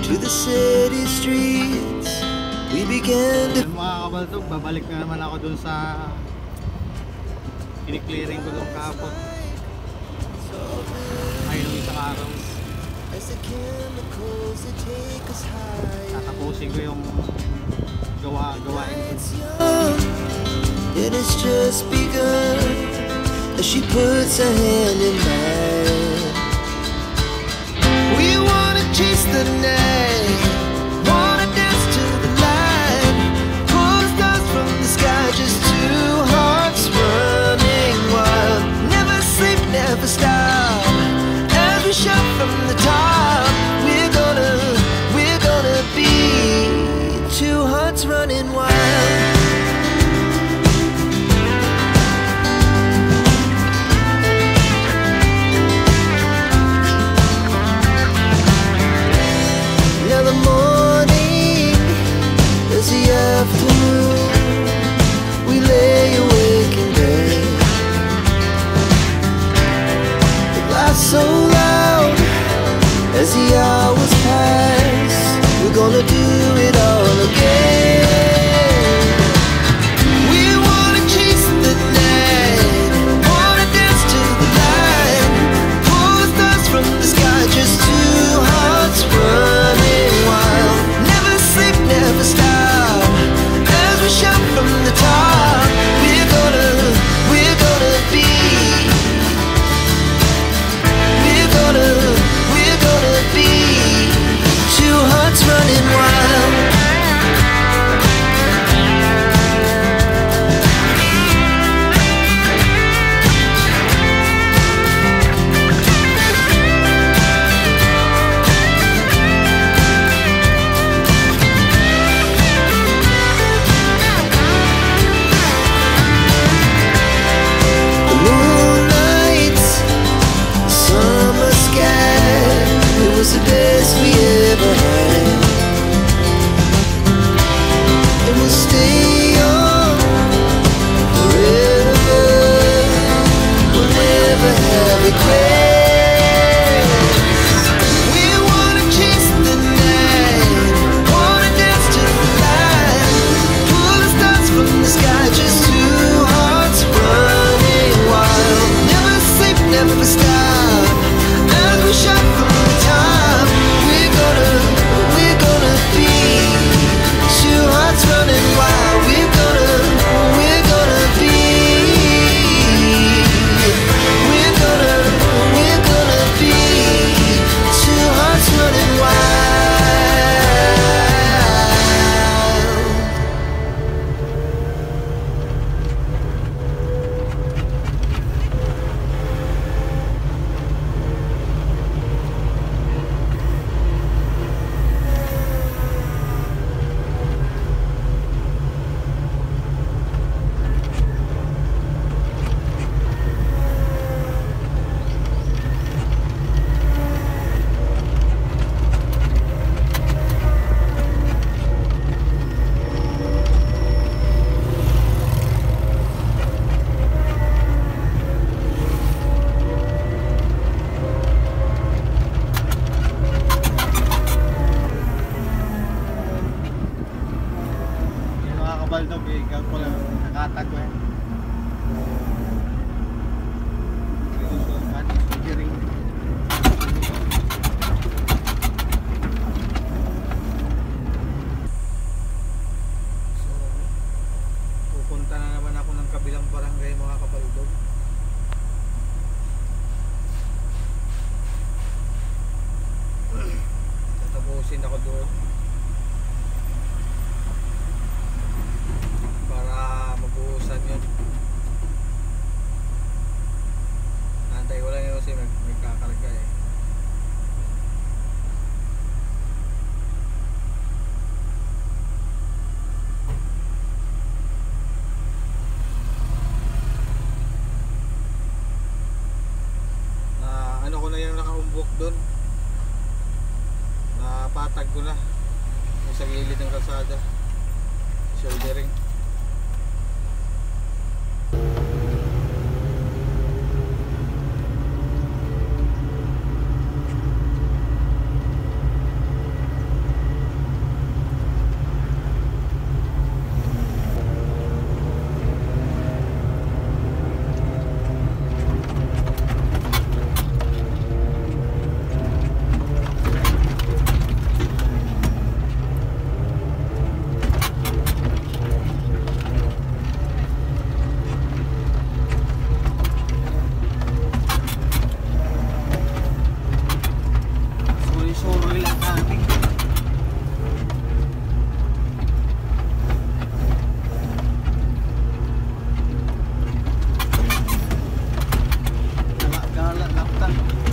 to the city streets. We began to... Mga kabaltog, babalik na naman ako dun sa kiniklearing ko dun kahapon. Ay, nung isang araw. Tatapusin ko yung gawain. It has just begun as she puts her hand in mine. We wanna chase the night, wanna dance to the light, pull the stars from the sky, just two hearts running wild. Never sleep, never stop, as we shout from the top. We're gonna be two hearts running wild. Afternoon, we lay awake in bed. The laughs so loud as the hours pass. We're gonna do it all again. We wanna chase the night, wanna dance to the light, pull the stars from the sky, just two hearts running wild. Never sleep, never stop, shout from the top. We're gonna be, we're gonna be two hearts running wild. The best we ever had, and we'll stay young forever. We'll never have regrets. We wanna chase the night, wanna dance to the light, pull the stars from the sky, just two hearts running wild. Never sleep, never stop, as we shout from the top. Running wild, we're gonna be, we're gonna be two hearts running wild. Kabaldog, ikaw ko lang nakatag ko yan. Pupunta na naman ako ng kabilang barangay, mga kabaldog. Tatapusin ako doon para mabuhusan yun. Nantay ko lang yun kasi may kakarga eh. Ano ko na yung nakaumbok doon, napatag ko na sa gilid ng kalsada, shouldering. puro ilang natin. Gala laktan.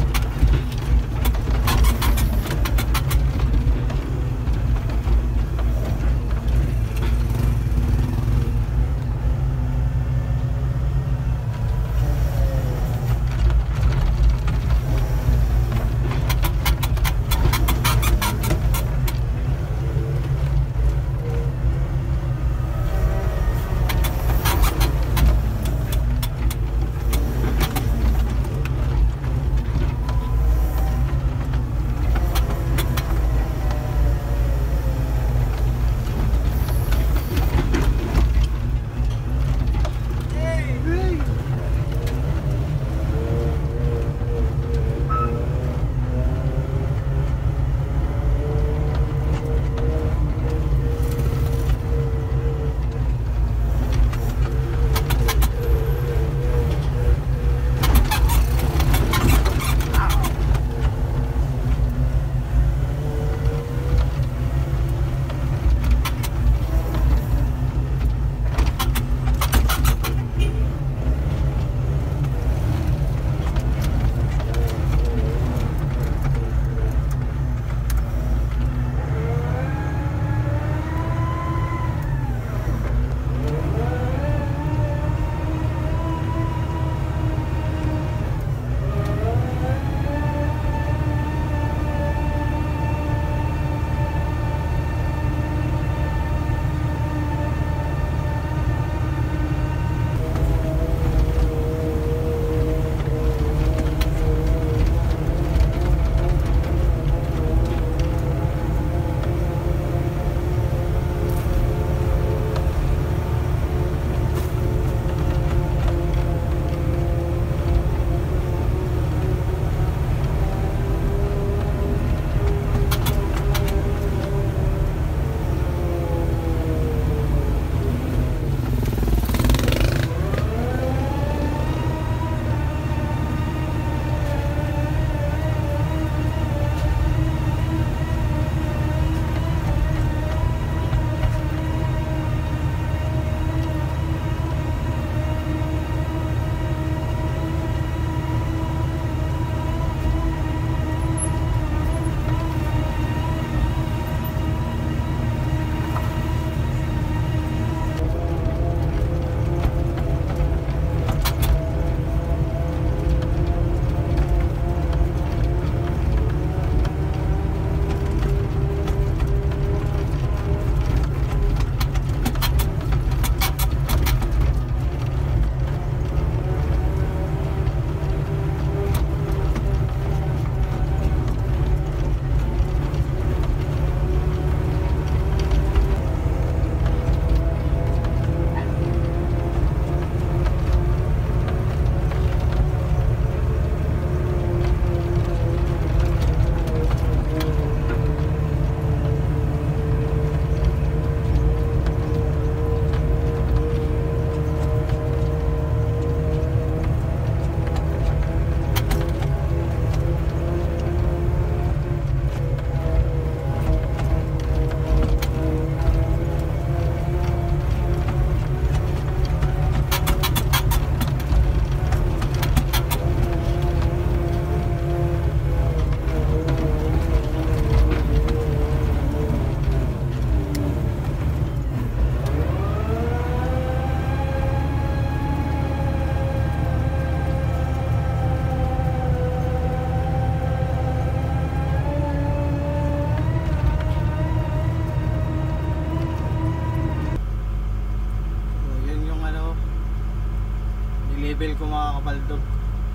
level ko mga kabaldog,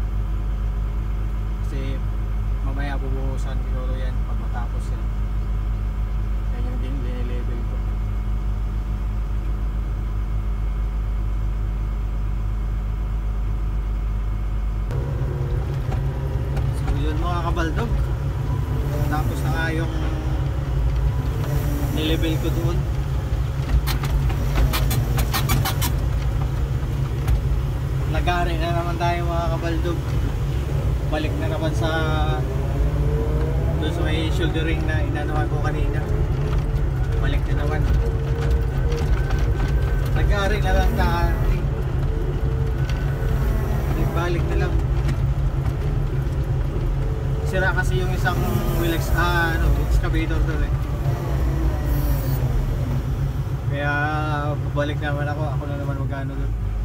kasi mamaya bubuhusan siguro yan pag matapos yan. Yan yung level ko. So yun mga kabaldog, tapos na nga yung nilevel ko doon. Nagari na naman tayo mga kabaldog, balik na naman sa doon sa may shouldering na inanuhan ko kanina. Balik na naman. Nag-aari na lang na balik na lang. Sira kasi yung isang wheel excavator doon eh. Kaya babalik naman ako. Ako na naman magano doon.